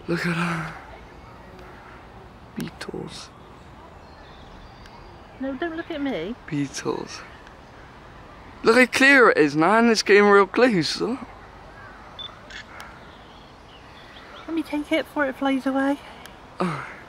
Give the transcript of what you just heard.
Look at that. Beetles. No, don't look at me. Beetles. Look how clear it is now, and it's getting real close. Look. Let me take it before it flies away. Oh.